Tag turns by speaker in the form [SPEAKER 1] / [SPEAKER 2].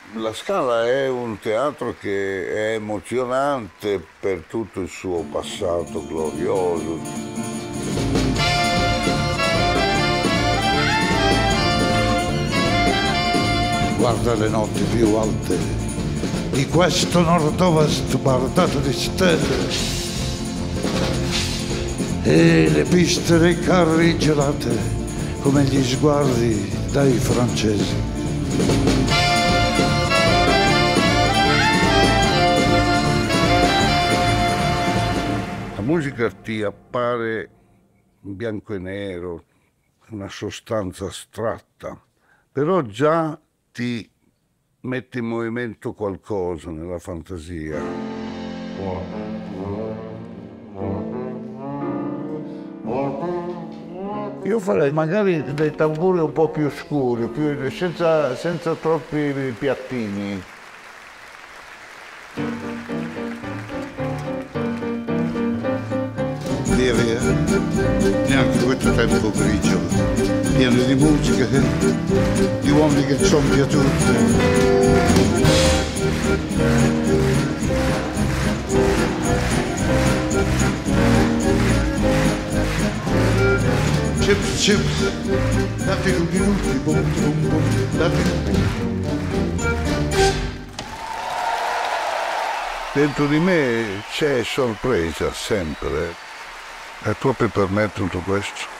[SPEAKER 1] La Scala è un teatro che è emozionante per tutto il suo passato glorioso.
[SPEAKER 2] Guarda le notti più alte di questo nord-ovest bardato di stelle e le piste dei carri gelate come gli sguardi dai francesi.
[SPEAKER 1] La musica ti appare in bianco e nero, una sostanza astratta, però già ti mette in movimento qualcosa nella fantasia.
[SPEAKER 3] Io farei magari dei tamburi un po' più scuri, senza troppi piattini.
[SPEAKER 2] Via via, neanche questo tempo grigio, pieno di musica, di uomini che sono via tutte. Chips, chips, dati tutti, bum, bum, bum, dati.
[SPEAKER 1] Dentro di me c'è sorpresa sempre. È proprio per me tutto questo.